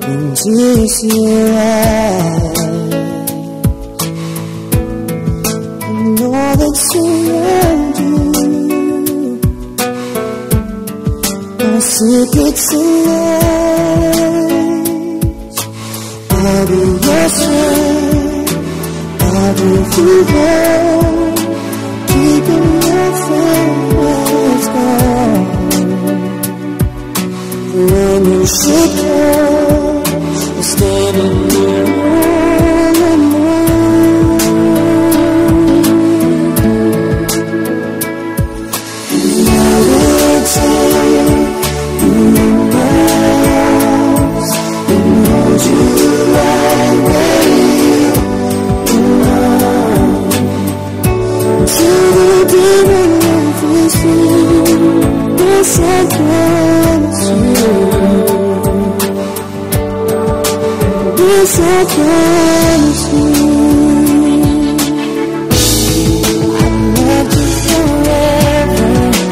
into your eyes. And all that's around you are secrets and lies. I'll be your strength, I'll be you home, keeping your fingers gone. When you should come, you're standing there all alone. And I will take you in my arms and hold you right where you belong. Till the day when life is through, yes I promise you. Yes, I promise you, I'll love you forever,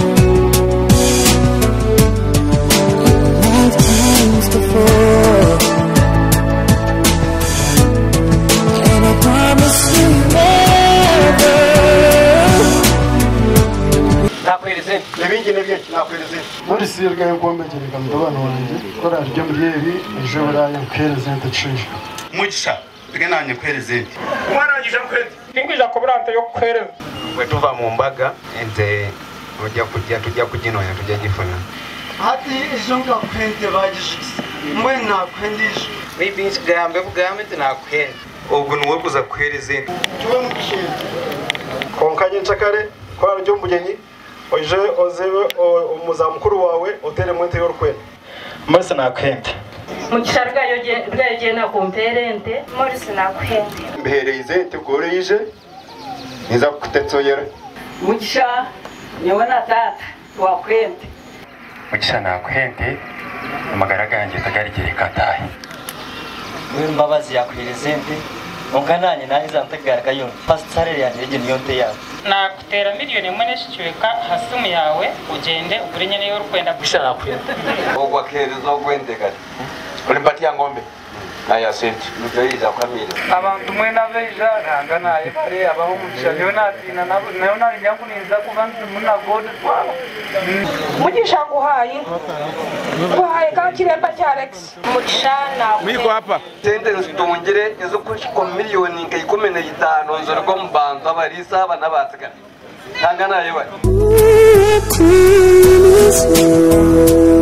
in lifetimes before. And I promise you never. Muri sirga y'ingombe gereka ndabana wanjye kora ryo myebi ejo baraye kwerezente treasure mugisha bigananye kwerezente mwarangije kwezi ingwija ko burante yo kwereza we tuva mu mbaga ente tujya kuginoya tujya gifuna hati ejo ngakwende bagishise mwe nakwendije bibinshi gambe bugambe nakwende ubwo nuwe kuza kwerezente tuwe mukishira konkanye nchakare kwa ryo mbugenyi oje ozewe umuzamukuru wawe utere mwete y'urukwenda Morisi nakwende mugisha rwayogiye na kumperente Morisi nakwende mbereze tekoreje niza kutetsoyera mugisha nyewe na tata wakwende mugisha nakwende amagara ganjye tagarigere katahe Mbabazi yakwirezente ungananye nahiza ntagaraka yo pasitare yanjye je niyo nte yawe nakutera miliyoni imwe n'ishicyuka hasumu yawe ugende ugure nyene yo rukwenda gushaka kwenda ogwa kereza ogwende kati ulipati ya ngombe aya senti nujayiza kwamira abantu mwe nabeja nanga naye kare abaho mugisha niyo natina nayo nari nyakuninza kubanza muna god twaba mugisha guhaye ka kiremba cya Alex mugisha nakwende mwiko hapa sente nzitongere ezo kushiko miliyoni nka 15 nzorgo mbanza abarisa abana batsika nanga naye bari